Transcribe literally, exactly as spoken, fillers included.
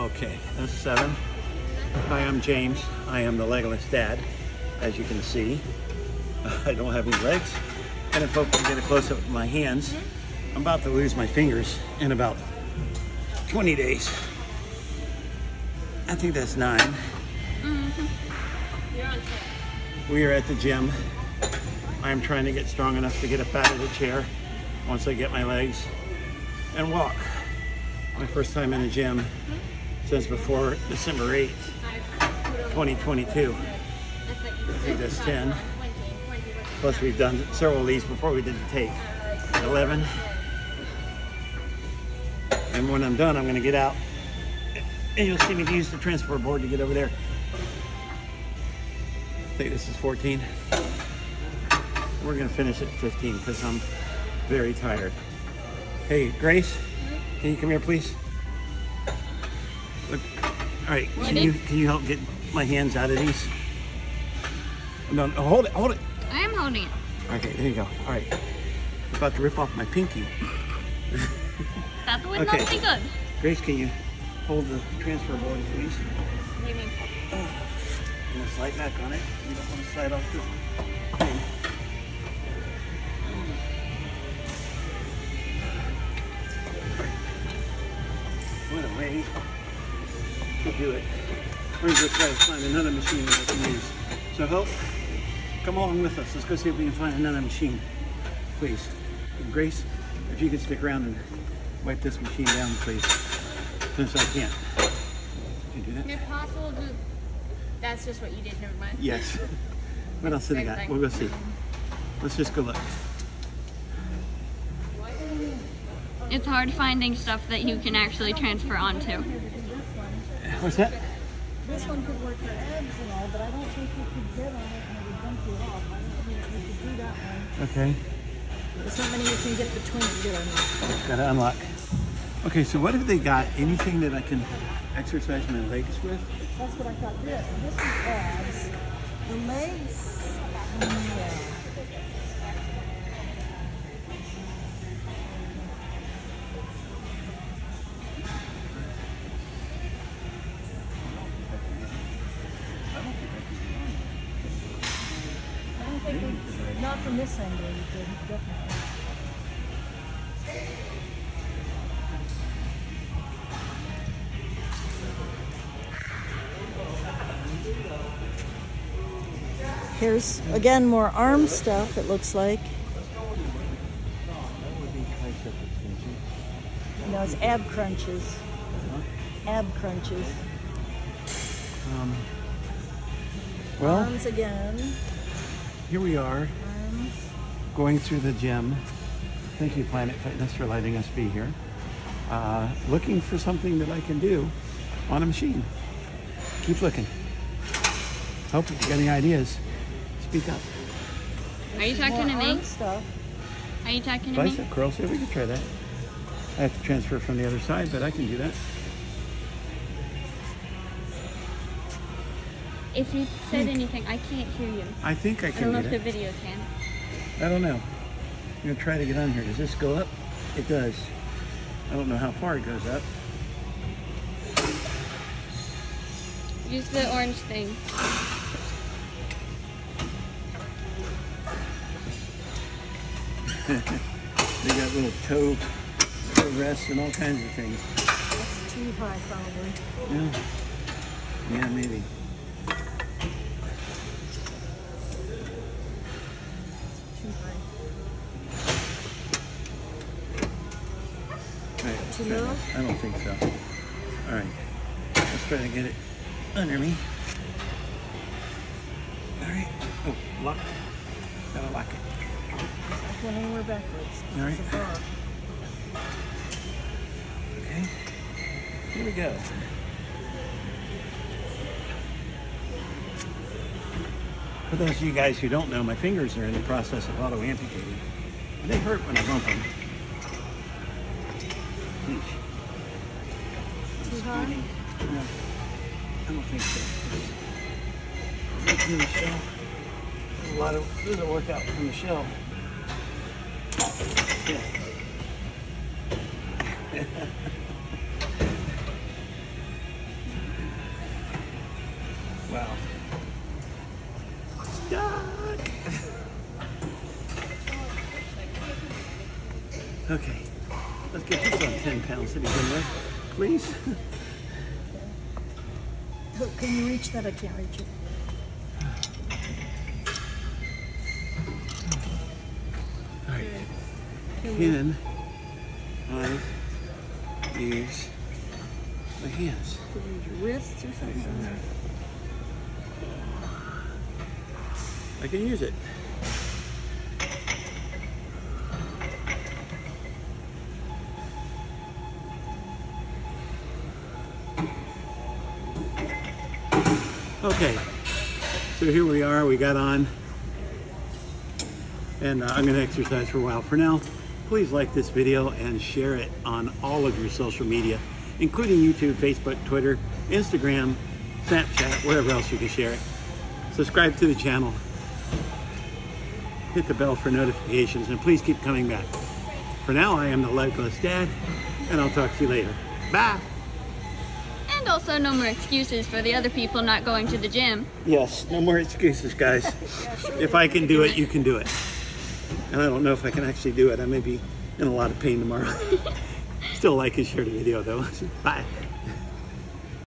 Okay, that's seven. Hi, I'm James. I am the legless dad. As you can see, I don't have any legs. And if folks can get a close-up of my hands, I'm about to lose my fingers in about twenty days. I think that's nine. Mm-hmm. You're on track. We are at the gym. I'm trying to get strong enough to get up out of the chair once I get my legs and walk. My first time in a gym since before December eighth, twenty twenty-two. I think that's ten. Plus we've done several of these before we did the tape. eleven. And when I'm done, I'm gonna get out and you'll see me use the transfer board to get over there. I think this is fourteen. We're gonna finish at fifteen because I'm very tired. Hey, Grace, can you come here, please? Look. All right, can you can you help get my hands out of these? No, no, hold it, hold it. I am holding it. Okay, there you go. All right, I'm about to rip off my pinky. That would okay. not be good. Grace, can you hold the transfer board, please? What do you mean? I'm gonna slide back on it. You don't want to slide off the thing. What a way to do it. We're just try to find another machine that I can use. So help, come along with us. Let's go see if we can find another machine, please. And Grace, if you could stick around and wipe this machine down, please. Since I can't. Did you do that? If possible, do... That's just what you did, never mind. Yes. What else did I got? We'll go see. Let's just go look. It's hard finding stuff that you can actually transfer onto. What's that? This one could work your abs and all, but I don't think you could get on it and it would dump you off. I don't think you could do that one. Okay. There's not many you can get between to get on there. Gotta unlock. Okay, so what have they got? Anything that I can exercise my legs with? That's what I thought. This, this is abs. The legs, yeah. Not from this angle, you could, definitely. Here's, again, more arm stuff, it looks like. No, it's ab crunches. Ab crunches. Um, well, Arms again. Here we are. Going through the gym. Thank you, Planet Fitness, for letting us be here. Uh, looking for something that I can do on a machine. Keep looking. Hope if you got any ideas, speak up. Are you talking to me? Stuff. Are you talking to me? Bicep curls, yeah, we can try that. I have to transfer from the other side, but I can do that. If you said anything, I can't hear you. I think I I can don't know get if the it. video can. I don't know. I'm gonna try to get on here. Does this go up? It does. I don't know how far it goes up. Use the orange thing. They got little toe, toe rests and all kinds of things. That's too high, probably. Yeah. Yeah, maybe. Too high. All right, Too try low? that. I don't think so. All right. Let's try to get it under me. All right. Oh, lock. Gotta lock it. It's going anywhere backwards. All right. It's a bar. Okay. Here we go. For those of you guys who don't know, my fingers are in the process of auto amputating. They hurt when I bump them. Too high? No, I don't think so. From the shell. A lot of there's a workout from the shell. Yeah. Okay, let's get this on ten pounds to begin with, please. Oh, can you reach that? I can't reach it. All right. Can I use my hands? Can you use your wrists or something? I can use it. Okay, so here we are, we got on, and uh, I'm going to exercise for a while. For now, please like this video and share it on all of your social media, including YouTube, Facebook, Twitter, Instagram, Snapchat, wherever else you can share it. Subscribe to the channel, hit the bell for notifications, and please keep coming back. For now, I am the Legless Dad, and I'll talk to you later. Bye! And also no more excuses for the other people not going to the gym. Yes, no more excuses, guys. If I can do it, you can do it. And I don't know if I can actually do it. I may be in a lot of pain tomorrow. Still like and share the video, though. Bye.